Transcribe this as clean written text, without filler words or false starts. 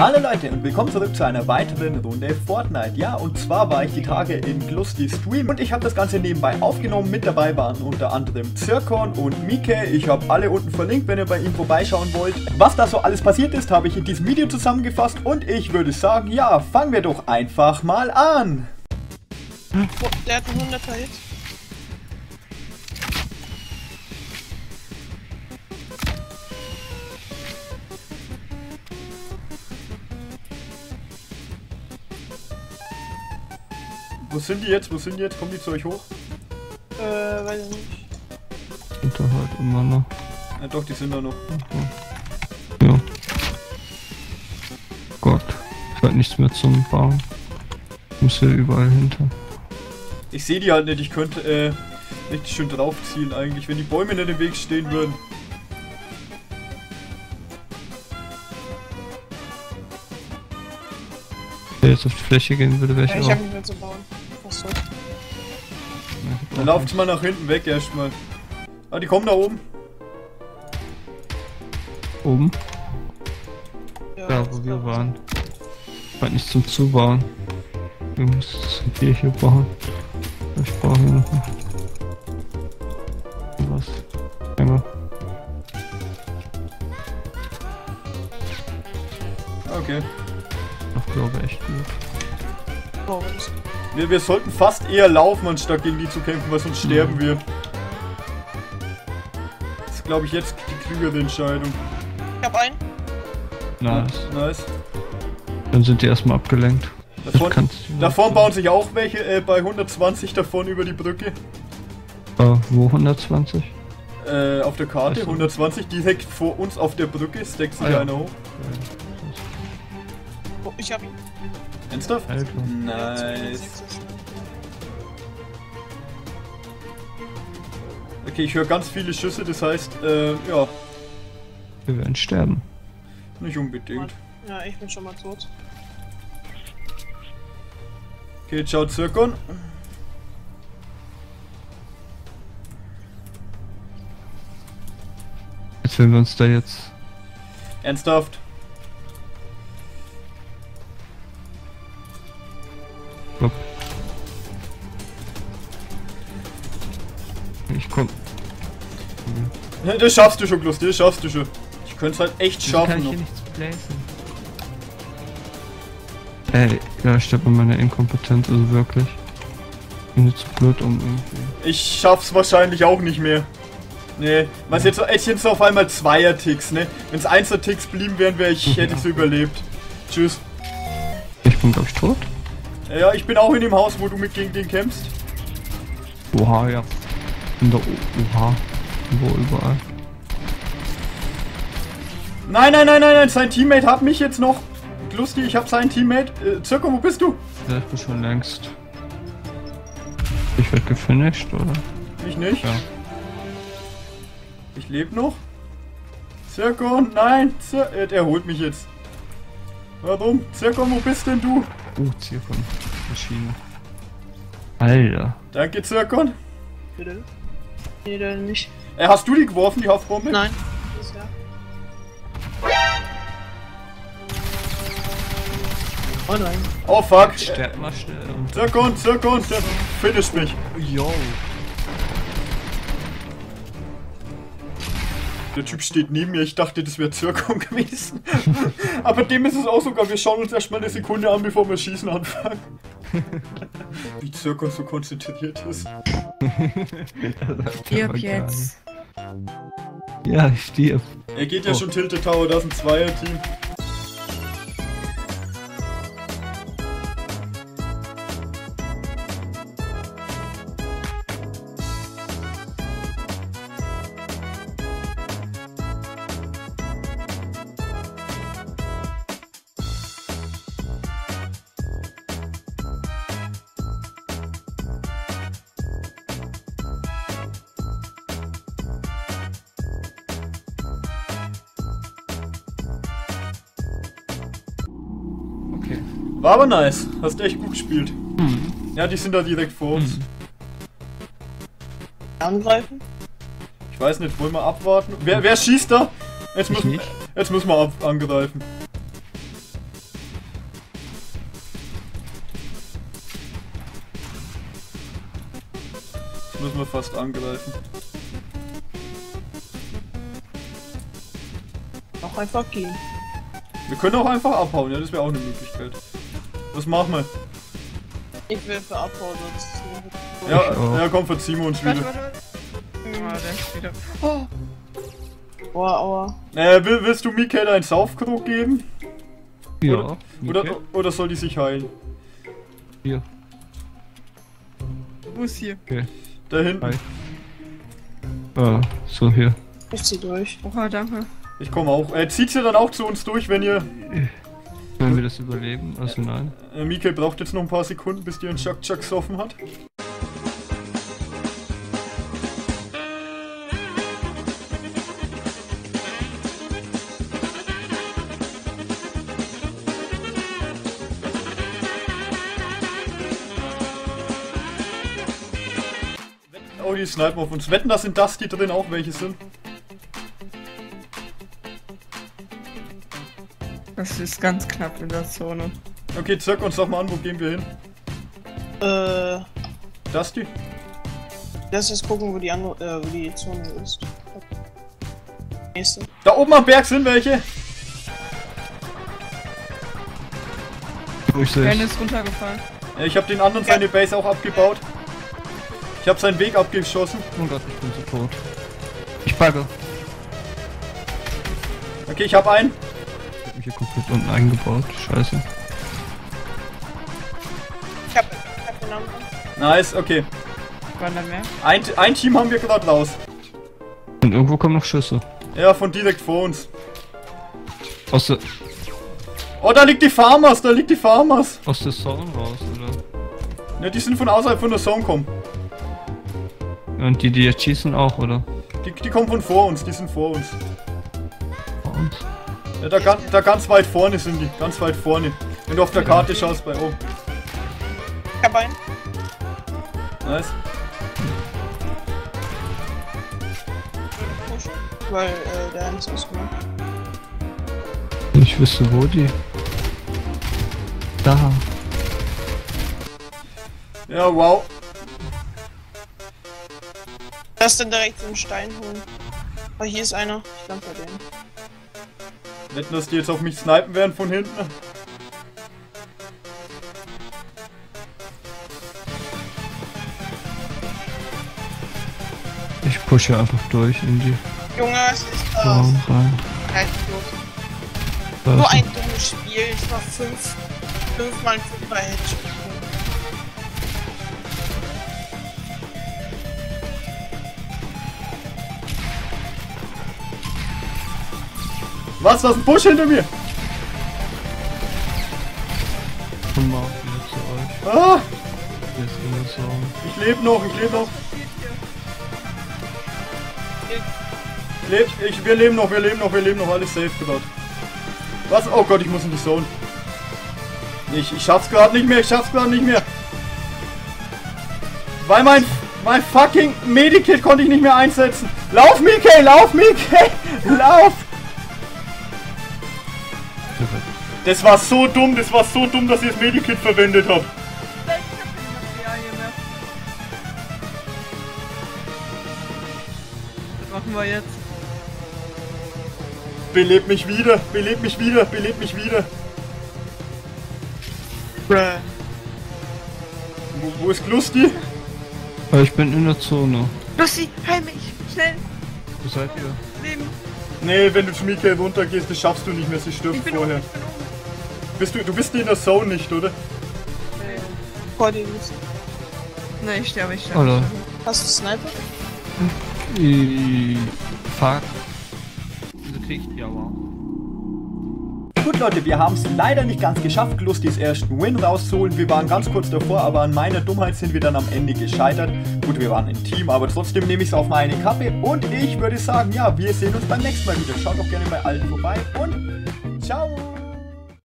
Hallo Leute und willkommen zurück zu einer weiteren Runde Fortnite. Ja, und zwar war ich die Tage in Glusty Stream und ich habe das Ganze nebenbei aufgenommen. Mit dabei waren unter anderem Zirkon und Mike. Ich habe alle unten verlinkt, wenn ihr bei ihm vorbeischauen wollt. Was da so alles passiert ist, habe ich in diesem Video zusammengefasst und ich würde sagen, ja, fangen wir doch einfach mal an. Oh, der hat einen 100er Hit. Wo sind die jetzt? Wo sind die jetzt? Kommen die zu euch hoch? Weiß ich nicht. Sind da halt immer noch. Ja doch, die sind da noch. Ja. Gott, ich halt nichts mehr zum Bauen. Ich muss hier überall hinter. Ich sehe die halt nicht, ich könnte richtig schön draufziehen eigentlich, wenn die Bäume nicht im Weg stehen würden. Wenn ich jetzt auf die Fläche gehen würde, wäre ich Ja, ich auch. hab nicht mehr zu bauen. Achso. Dann lauft's mal nach hinten weg erstmal. Ah, die kommen da oben. Oben? Ja, Da, wo wir waren. Halt nicht zum Zubauen. Wir müssen hier bauen. Ich brauche hier noch was. Einmal. Okay. Ich glaube echt gut. Oh, was? Wir sollten fast eher laufen, anstatt gegen die zu kämpfen, weil sonst sterben wir. Das ist, glaube ich, jetzt die klügere Entscheidung. Ich hab einen. Nice. Nice. Dann sind die erstmal abgelenkt. Davon bauen sich auch welche bei 120 davon über die Brücke. Wo 120? Auf der Karte, Achso. 120, direkt vor uns auf der Brücke, stackt sich Ah, ja. einer hoch. Oh, ich hab ihn. Ernsthaft? Alter. Nice. Okay, ich höre ganz viele Schüsse, das heißt, ja, Wir werden sterben. nicht unbedingt. Ja, ich bin schon mal tot. Okay, ciao Zirkon. Jetzt wenn wir uns da jetzt. Ernsthaft? Hopp. Ich komm. Ja, das schaffst du schon, Glusty, das schaffst du schon. Ich könnte es halt echt Wieso kann schaffen ich noch. hier nichts placen? Ey, ja, ich sterbe an meiner Inkompetenz, also wirklich. Bin jetzt zu blöd um irgendwie. Ich schaff's wahrscheinlich auch nicht mehr. Nee, was jetzt auf einmal Zweier-Ticks, ne? Wenn's Einser-Ticks blieben wären, hätte ich's überlebt. Tschüss. Ich bin glaub ich tot. Ja, ich bin auch in dem Haus, wo du mit gegen den kämpfst. Oha, ja. Bin da oha. Wo überall. Nein, nein, nein, nein, nein, sein Teammate hat mich jetzt noch. Lustig, ich hab seinen Teammate. Zirko, wo bist du? Ja, ich bin schon längst. Ich werd gefinisht, oder? Ich nicht. Ja. Ich lebe noch. Zirko, nein, der holt mich jetzt. Warum? Zirko, wo bist denn du? Zirkon. Maschine. Alter. Danke, Zirkon. Bitte? Nee, der nicht. Hast du die geworfen, die Haftbombe? Nein. Das ist ja. Oh nein. Oh fuck. Sterb mal schnell. Zirkon, der finisht mich. Yo. Der Typ steht neben mir, ich dachte, das wäre Zirkon gewesen. Aber dem ist es auch sogar, wir schauen uns erstmal eine Sekunde an, bevor wir schießen anfangen. Wie Zirkon so konzentriert ist. Stirb jetzt. Ja, ich stirb. Er geht ja schon Tilted Tower, das ist ein Zweier-Team. Okay. War aber nice, hast echt gut gespielt. Ja, die sind da direkt vor uns. Angreifen? Ich weiß nicht, wollen wir abwarten? Wer schießt da? Jetzt Ich müssen nicht. wir angreifen. müssen wir fast angreifen. Auch einfach gehen. Wir können auch einfach abhauen, ja, das wäre auch eine Möglichkeit. Was machen wir? Ich will für abhauen, sonst. Ja, komm, verziehen wir uns wieder. Warte. Ah, der ist wieder. Oh, Aua. Willst du Mika einen Saufkrug geben? Ja. Oder soll die sich heilen? Hier. wo ist hier? Okay. Da hinten. Hi. So hier. Ich zieh durch. Oha, danke. Ich komme auch. Zieht ihr dann auch zu uns durch, wenn ihr... Wenn wir das überleben? Also nein. Mika braucht jetzt noch ein paar Sekunden, bis die einen Chuck gesoffen hat. Oh, die snipen auf uns. Wetten, da sind Dusty drin auch welche sind. Das ist ganz knapp in der Zone. Okay, zirk uns doch mal an, wo gehen wir hin? Dusty? Lass uns gucken, wo die Zone ist. Nächste. Da oben am Berg sind welche! Ich Ben sehe ist runtergefallen. Ich habe den anderen seine Base auch abgebaut. Ich habe seinen Weg abgeschossen. Oh Gott, ich bin so tot. Ich bugge. Okay, ich habe einen. Ich hab mich hier komplett unten eingebaut. Scheiße. Ich hab den anderen. Nice, okay. Waren da mehr? Ein Team haben wir gerade raus. Und irgendwo kommen noch Schüsse. Ja, von direkt vor uns. Aus der Oh, da liegt die Farmers, da liegt die Farmers. Aus der Zone raus, oder? Ja, die sind von außerhalb von der Zone kommen. Und die jetzt schießen auch, oder? Die kommen von vor uns, die sind vor uns. Vor uns. Ja, da ganz weit vorne sind die, ganz weit vorne. Wenn du auf der Karte schaust bei oben. Ich hab einen. Nice. Push. Weil, der hat nichts ausgemacht. Ich wüsste wo die. Da. Ja, wow. Lass dann direkt so einen Stein holen. Aber hier ist einer. Ich glaube bei denen. Wetten, dass die jetzt auf mich snipen werden von hinten. Ich pushe einfach durch in die Junge, es ist Raum rein. halt Da nur ist ein dummes Spiel. Ich war 5 mal 5er Headshot. Was, da ist ein Busch hinter mir? Komm mal wieder zu euch. Ah, Hier ist in der Zone. ich lebe noch, ich lebe noch. Wir leben noch, alles safe gerade. Was? Oh Gott, ich muss in die Zone. Ich schaff's gerade nicht mehr, Weil mein fucking Medikit konnte ich nicht mehr einsetzen. Lauf, Mika, lauf! Das war so dumm, dass ich das Medikit verwendet habe. Ich hab keine Materialien mehr. Was machen wir jetzt? Beleb mich wieder. Wo ist Glusti? Ich bin in der Zone. Lucy, heil mich! Schnell! Wo seid ihr? Leben! Nee, wenn du zu Mika runtergehst, das schaffst du nicht mehr, sie stirbt Ich bin vorher. oben, ich bin oben. Du bist in der Zone nicht, oder? Vor dir ist. Nee, ich sterbe. Hallo. Hast du Sniper? Fuck. Wieso krieg ich? Ja, wow. Gut Leute, wir haben es leider nicht ganz geschafft, Glustis ersten Win rauszuholen. Wir waren ganz kurz davor, aber an meiner Dummheit sind wir dann am Ende gescheitert. Gut, wir waren im Team, aber trotzdem nehme ich es auf meine Kappe. Und ich würde sagen, ja, wir sehen uns beim nächsten Mal wieder. Schaut doch gerne bei allen vorbei und ciao!